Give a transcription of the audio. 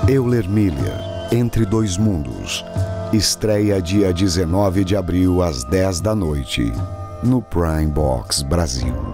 Euler Miller, Entre Dois Mundos. Estreia dia 19 de abril às 10 da noite, no Prime Box Brasil.